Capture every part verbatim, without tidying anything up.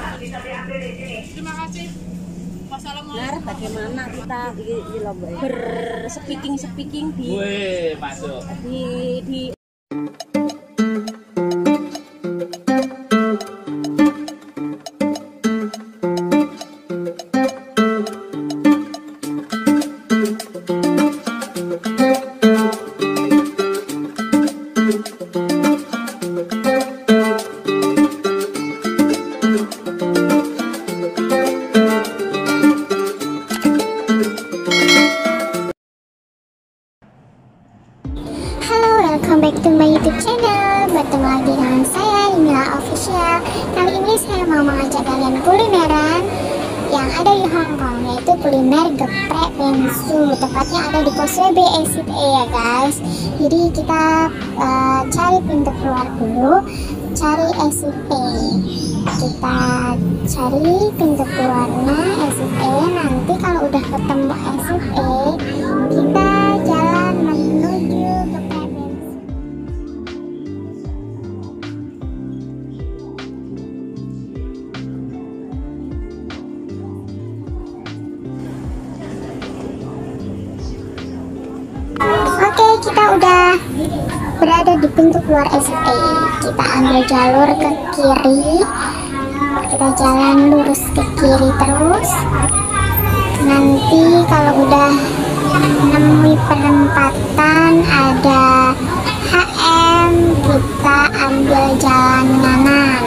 Terima kasih. Wassalamualaikum. Bagaimana kita berspeaking speaking di Wih, masuk. di di welcome back to my YouTube channel. Bertemu lagi dengan saya Inilah Official. Kali ini saya mau mengajak kalian kulineran yang ada di Hong Kong, yaitu kuliner geprek bingsu. Tepatnya ada di Causeway Bay Exit A ya guys. Jadi kita uh, cari pintu keluar dulu, cari exit A. Kita cari pintu keluarnya exit A. Nanti kalau udah ketemu exit A, kita jalan menuju geprek. Oke, kita udah berada di pintu keluar exit A. Kita ambil jalur ke kiri. Kita jalan lurus ke kiri terus. Nanti kalau udah menemui perempatan ada H M, kita ambil jalan kanan.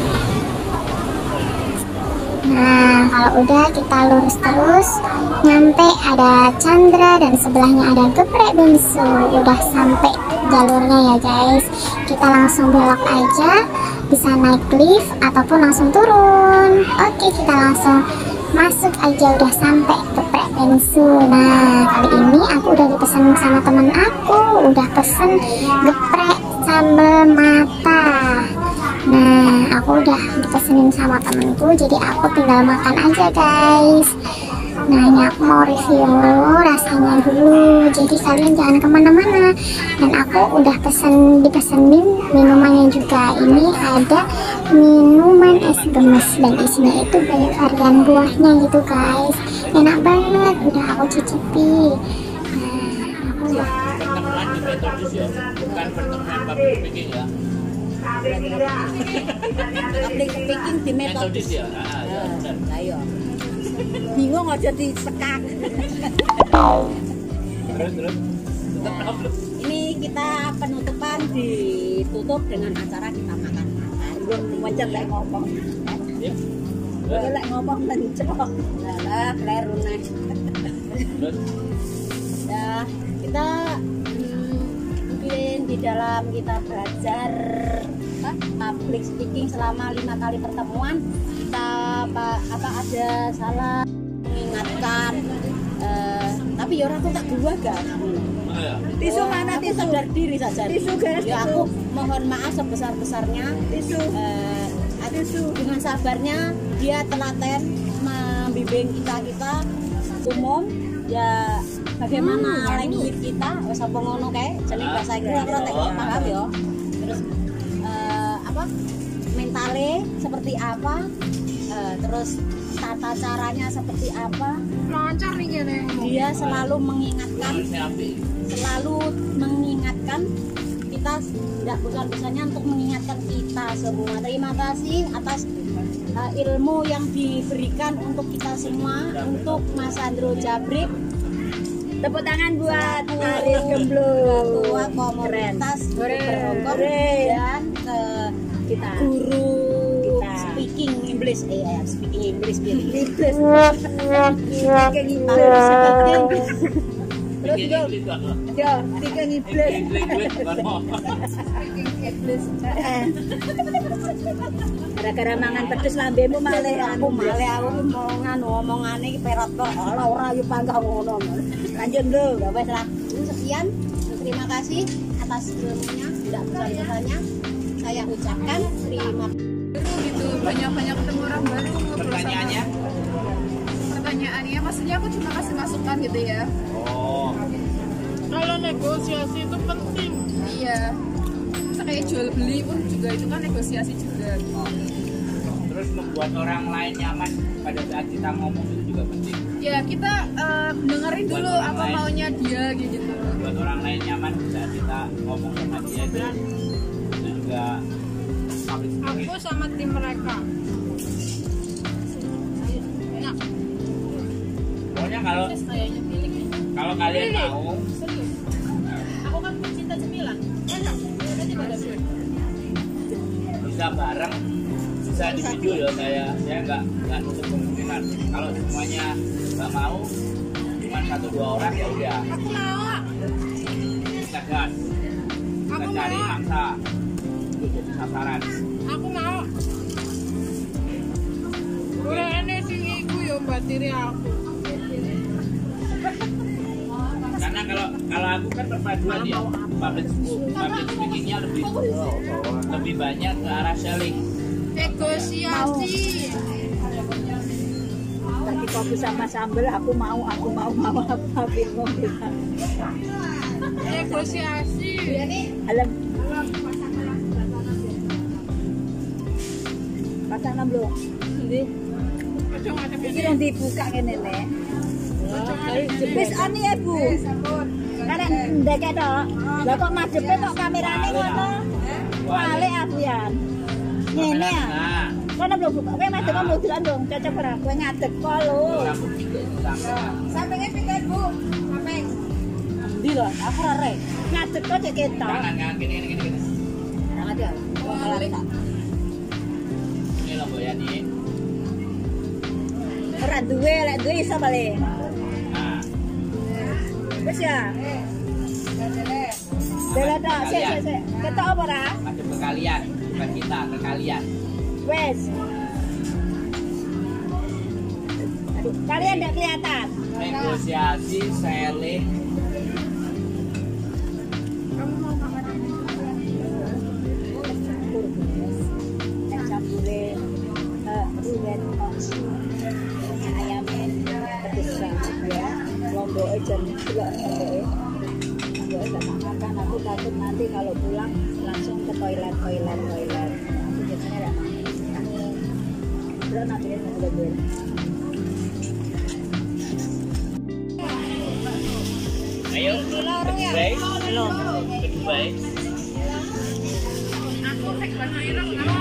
Nah, kalau udah kita lurus terus, nyampe ada Chandra dan sebelahnya ada geprek bingsu. Udah sampai jalurnya ya guys. Kita langsung belok aja, bisa naik lift ataupun langsung turun. Oke, kita langsung masuk aja, udah sampai geprek bingsu. Nah, kali ini aku udah dipesan sama temen aku, udah pesen geprek sambal mata. Nah, aku udah dipesenin sama temenku, jadi aku tinggal makan aja guys. Nah, ini aku mau review rasanya dulu, jadi kalian jangan kemana-mana. Dan aku udah pesen dipesenin minumannya juga. Ini ada minuman es gemes dan isinya itu banyak varian buahnya gitu guys. Enak banget, udah aku cicipi. Nah, aku Pertemuan di metodis ya, bukan pertemuan public speaking ya. public speaking di metodis Metodis ya. Ah, ya, benar. Ayo. Bingung aja disekak. Terus terus. Tetap belum. Ini kita penutupan ditutup dengan acara kita makan-makan. Belum wajar lek ngomong. Ya. Boleh lek ngomong mencok. Lah, kleru nih. Terus. Ya, kita hmm, mungkin di dalam kita belajar apa, public speaking selama lima kali pertemuan, kita apa, apa ada salah mengingatkan, eh, tapi ya orang tuh tak dua kan. Tisu mana tisu? Sadar diri saja. Tisu guys. Ya aku mohon maaf sebesar-besarnya. Tisu. Eh, tisu. Dengan sabarnya dia telaten membimbing kita kita umum ya. Bagaimana hmm, language kita, wes apa ngono kae, jeneng bahasa Inggris ora tak paham ya. Terus uh, apa? Mentale seperti apa? Uh, terus tata caranya seperti apa? Lancar nih gini. Dia selalu mengingatkan, selalu mengingatkan kita, tidak bosan-bosannya untuk mengingatkan kita semua. Terima kasih atas uh, ilmu yang diberikan untuk kita semua, untuk Mas Andro Jabrik. Tepuk tangan buat Aris Gemblung, Ketua Komunitas Berhongkong dan ke kita guru kita. Speaking English, eh ya, speaking English, speaking English, speaking English. Terus yo, yo, speaking English, gara-gara mangan pedes lambemu malih aku malih aku mau nganu omongane iki perot kok ora ora yo pangkah ngono. Lanjut lho, gak wes lah. Sekian, terima kasih atas ilmunya, tidak bosan-bosannya saya ucapkan terima kasih. Gitu, banyak-banyak ketemu orang baru. Pertanyaannya? Pertanyaannya, maksudnya aku cuma kasih masukan gitu ya. Oh. Kalau negosiasi itu penting. Iya. Kayak jual beli pun juga itu kan negosiasi juga. Terus Terus membuat orang lain nyaman pada saat kita ngomong itu juga penting. Ya kita uh, dengerin Buat dulu orang apa lain. maunya dia gitu. Buat orang lain nyaman saat kita ngomong sama dia itu, itu juga public speaking. Aku sama tim mereka. Nah, Pokoknya kalau kayaknya milik. kalau kalian mau Serius. Aku kan pecinta cemilan. Enak. Berarti pada bisa bareng, bisa individu ya saya saya nggak nggak nutup kemungkinan. Kalau semuanya nggak mau, cuma satu dua orang ya udah Aku mau. kita gas, kita Aku cari mau. mangsa untuk jadi sasaran. Aku mau. Ora ene sing iku yo batiri aku. Karena kalau kalau aku kan perpaduan ya, public public speakingnya lebih lebih banyak ke arah selling. Negosiasi. Tadi kopi sama sambal, aku mau, aku mau, mau apa bingung kita. Negosiasi. Alam. Pasang enam belum? Ndi? Ojo ngadep Iki ini. dong dibuka kene nek. Wis ani ya, Bu. Karena ndek tok. Lah kok madepe kok kamerane ngono? Wale aku ya. Ngene ya. Nah, Kono belum buka. Kowe madhep mau dolan dong, cocok ora? Kowe ngadeg kok lho. rambut juga sampai. Sampingnya pindah, Bu. Samping. Ndi lho, aku ora rek. Ngadeg kok cek ketok. Jangan jangan gini gini gini. gini. Jangan dia. Balik. Ini loh Bu Yani. Ora duwe, lek duwe iso balik. Nah, Wis ya. Bela tok, sik sik sik. Ketok apa ora? masuk ke kalian, bukan kita, ke kalian. Wes. Aduh, kalian enggak kelihatan. Negosiasi, selling, Kamu mau makan ini? Nek campure eh ulen ayam pedes ya. Lombok jam dua lombok. Lombok enggak tak makan, aku takut nanti kalau pulang langsung ke toilet toilet toilet. Aku biasanya enggak makan. Udah nanti kan udah gue. ayo, kedua, Belum. kedua. Aku sek bahasa Irang.